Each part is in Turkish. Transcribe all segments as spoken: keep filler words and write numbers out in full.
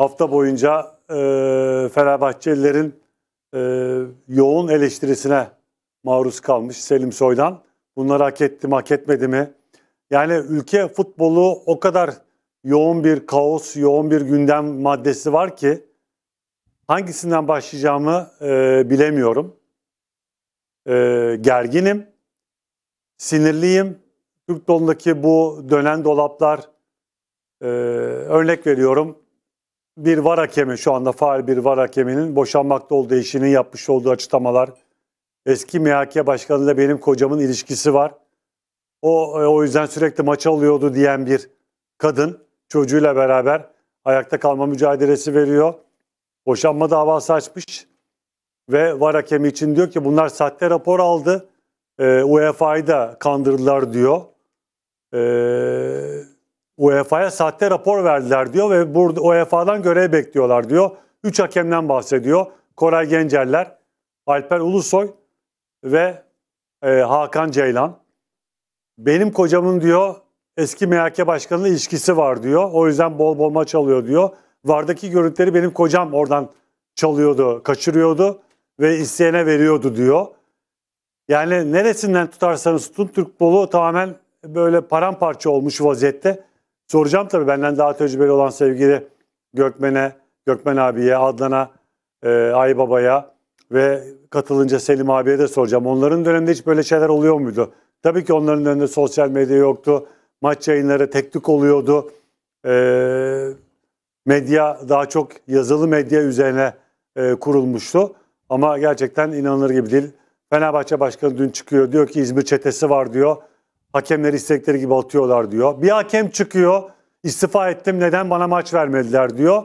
hafta boyunca e, Fenerbahçelilerin e, yoğun eleştirisine maruz kalmış Selim Soy'dan. Bunları hak etti mi, hak etmedi mi? Yani ülke futbolu o kadar yoğun bir kaos, yoğun bir gündem maddesi var ki hangisinden başlayacağımı e, bilemiyorum. E, gerginim, sinirliyim. Türk futbolundaki bu dönen dolaplar, e, örnek veriyorum. Bir VAR hakemi, şu anda faal bir VAR hakeminin boşanmakta olduğu eşinin yapmış olduğu açıklamalar. Eski M H K başkanıyla benim kocamın ilişkisi var. O o yüzden sürekli maça alıyordu diyen bir kadın çocuğuyla beraber ayakta kalma mücadelesi veriyor. Boşanma davası açmış ve VAR hakemi için diyor ki bunlar sahte rapor aldı. E, U E F A'yı da kandırdılar diyor. E, U E F A'ya sahte rapor verdiler diyor ve burada U E F A'dan görev bekliyorlar diyor. Üç hakemden bahsediyor. Koray Gencerler, Alper Ulusoy ve e, Hakan Ceylan. Benim kocamın diyor eski M H K başkanıyla ilişkisi var diyor. O yüzden bol bol maç alıyor diyor. VAR'daki görüntüleri benim kocam oradan çalıyordu, kaçırıyordu ve isteyene veriyordu diyor. Yani neresinden tutarsanız tutun Türk futbolu tamamen böyle paramparça olmuş vaziyette. Soracağım tabii benden daha tecrübeli olan sevgili Gökmen'e, Gökmen abiye, Adnan'a, e, Aybaba'ya ve katılınca Selim abiye de soracağım. Onların döneminde hiç böyle şeyler oluyor muydu? Tabii ki onların döneminde sosyal medya yoktu. Maç yayınları tek tük oluyordu. E, medya daha çok yazılı medya üzerine e, kurulmuştu. Ama gerçekten inanılır gibi değil. Fenerbahçe Başkanı dün çıkıyor. Diyor ki İzmir çetesi var diyor. Hakemleri istekleri gibi atıyorlar diyor. Bir hakem çıkıyor. İstifa ettim neden bana maç vermediler diyor.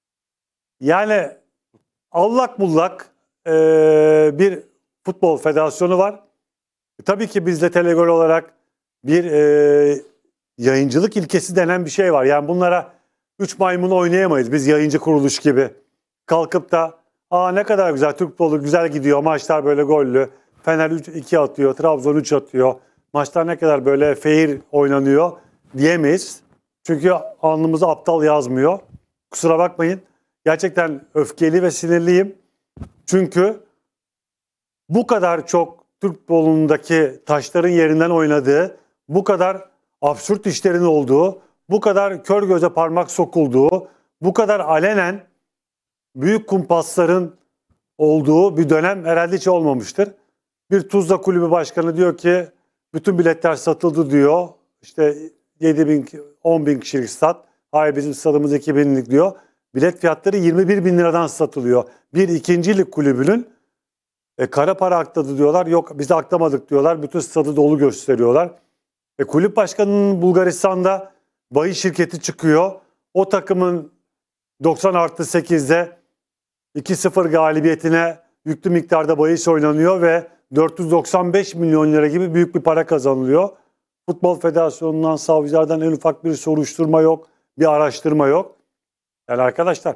Yani allak bullak e, bir futbol federasyonu var. E, tabii ki biz de Telegol olarak bir e, yayıncılık ilkesi denen bir şey var. Yani bunlara üç maymun oynayamayız biz yayıncı kuruluş gibi. Kalkıp da aa ne kadar güzel Türk futbolu güzel gidiyor maçlar böyle gollü. Fener iki atıyor, Trabzon üç atıyor. Maçlar ne kadar böyle fair oynanıyor diyemeyiz. Çünkü alnımıza aptal yazmıyor. Kusura bakmayın. Gerçekten öfkeli ve sinirliyim. Çünkü bu kadar çok Türk futbolundaki taşların yerinden oynadığı, bu kadar absürt işlerin olduğu, bu kadar kör göze parmak sokulduğu, bu kadar alenen büyük kumpasların olduğu bir dönem herhalde hiç olmamıştır. Bir Tuzla Kulübü Başkanı diyor ki bütün biletler satıldı diyor. İşte yedi bin, on bin kişilik stat. Hayır bizim stadımız iki binlik diyor. Bilet fiyatları yirmi bir bin liradan satılıyor. Bir ikincilik kulübünün e, kara para akladı diyorlar. Yok biz aklamadık diyorlar. Bütün stadı dolu gösteriyorlar. E, kulüp başkanının Bulgaristan'da bahis şirketi çıkıyor. O takımın doksan artı sekizde iki sıfır galibiyetine yüklü miktarda bahis oynanıyor ve dört yüz doksan beş milyon lira gibi büyük bir para kazanılıyor. Futbol Federasyonu'ndan, savcılardan en ufak bir soruşturma yok, bir araştırma yok. Yani arkadaşlar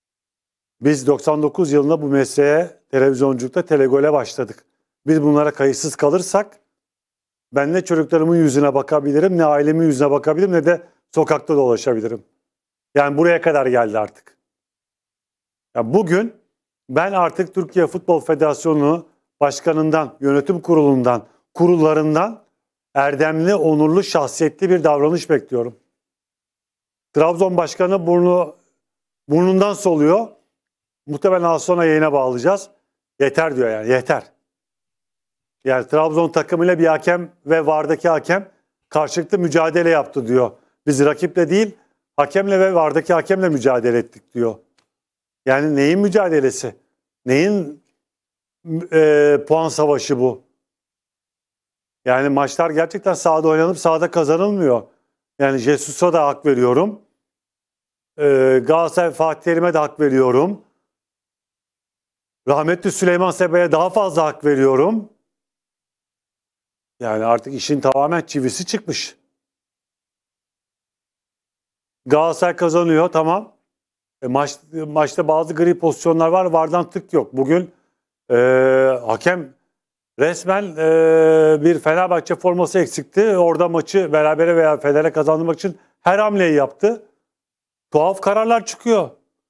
biz doksan dokuz yılında bu mesleğe televizyonculukta Telegol'e başladık. Biz bunlara kayıtsız kalırsak ben ne çocuklarımın yüzüne bakabilirim, ne ailemin yüzüne bakabilirim, ne de sokakta dolaşabilirim. Yani buraya kadar geldi artık. Yani bugün ben artık Türkiye Futbol Federasyonu başkanından, yönetim kurulundan, kurullarından erdemli, onurlu, şahsiyetli bir davranış bekliyorum. Trabzon Başkanı burnu, burnundan soluyor. Muhtemelen az sonra yayına bağlayacağız. Yeter diyor yani, yeter. Yani Trabzon takımıyla bir hakem ve VAR'daki hakem karşılıklı mücadele yaptı diyor. Biz rakiple değil, hakemle ve VAR'daki hakemle mücadele ettik diyor. Yani neyin mücadelesi? Neyin e, puan savaşı bu? Yani maçlar gerçekten sahada oynanıp sahada kazanılmıyor. Yani Jesus'a da hak veriyorum. E, Galatasaray Fatih Terim'e de hak veriyorum. Rahmetli Süleyman Seba'ya daha fazla hak veriyorum. Yani artık işin tamamen çivisi çıkmış. Galatasaray kazanıyor tamam. E, maç, maçta bazı gri pozisyonlar var. VAR'dan tık yok. Bugün e, hakem resmen e, bir Fenerbahçe forması eksikti. Orada maçı berabere veya Fener'e kazandırmak için her hamleyi yaptı. Tuhaf kararlar çıkıyor.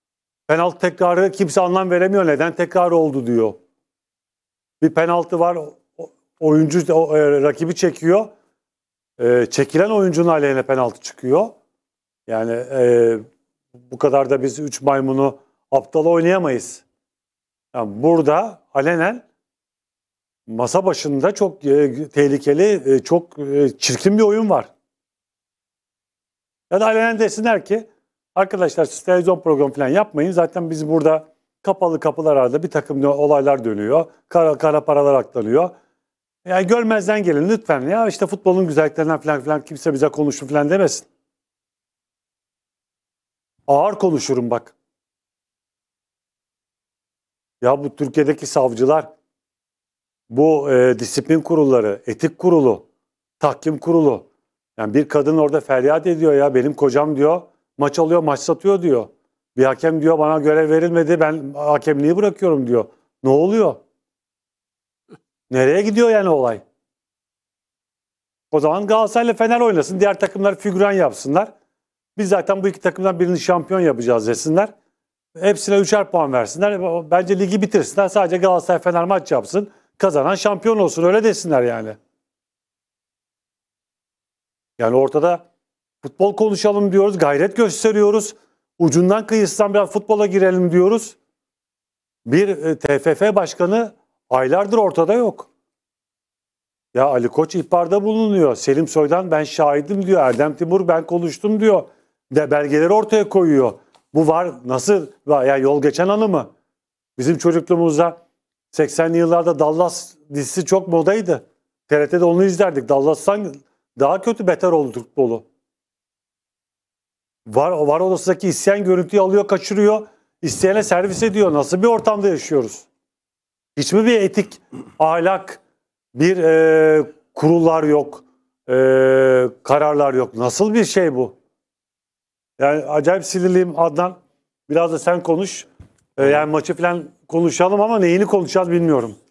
Penaltı tekrarı kimse anlam veremiyor. Neden tekrar oldu diyor. Bir penaltı var. Oyuncu o, e, rakibi çekiyor. E, çekilen oyuncunun aleyhine penaltı çıkıyor. Yani e, bu kadar da biz üç maymunu aptal oynayamayız. Yani burada alenen masa başında çok e, tehlikeli, e, çok e, çirkin bir oyun var. Ya da alenen desinler ki arkadaşlar siz televizyon programı falan yapmayın. Zaten biz burada kapalı kapılar arasında bir takım olaylar dönüyor. Kara, kara paralar aklanıyor. Yani görmezden gelin lütfen. Ya işte futbolun güzelliklerinden falan filan kimse bize konuşun falan demesin. Ağır konuşurum bak. Ya bu Türkiye'deki savcılar, bu e, disiplin kurulları, etik kurulu, tahkim kurulu. Yani bir kadın orada feryat ediyor ya benim kocam diyor maç alıyor maç satıyor diyor. Bir hakem diyor bana görev verilmedi ben hakemliği bırakıyorum diyor. Ne oluyor? Nereye gidiyor yani olay? O zaman Galatasaray'la Fener oynasın. Diğer takımlar figüran yapsınlar. Biz zaten bu iki takımdan birini şampiyon yapacağız desinler. Hepsine üçer puan versinler. Bence ligi bitirsinler. Sadece Galatasaray Fener maç yapsın. Kazanan şampiyon olsun. Öyle desinler yani. Yani ortada futbol konuşalım diyoruz. Gayret gösteriyoruz. Ucundan kıyısından biraz futbola girelim diyoruz. Bir e, T F F başkanı aylardır ortada yok. Ya Ali Koç ihbarda bulunuyor. Selim Soydan ben şahidim diyor. Erdem Timur ben konuştum diyor. De belgeleri ortaya koyuyor. Bu var nasıl? Ya yol geçen anı mı? Bizim çocukluğumuzda seksenli yıllarda Dallas dizisi çok modaydı. T R T'de onu izlerdik. Dallas'tan daha kötü beter oldu futbolu. Var, var odasındaki isteyen görüntüyü alıyor kaçırıyor. İsteyene servis ediyor. Nasıl bir ortamda yaşıyoruz? Hiç mi bir etik, ahlak, bir e, kurullar yok, e, kararlar yok. Nasıl bir şey bu? Yani acayip sinirliyim Adnan. Biraz da sen konuş. E, yani maçı falan konuşalım ama neyini konuşacağız bilmiyorum.